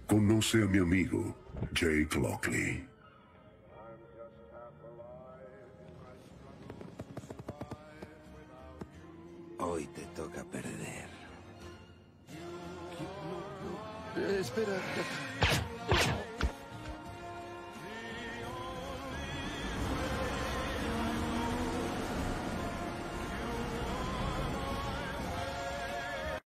Conoce a mi amigo, Jake Lockley. Hoy te toca perder. Espera.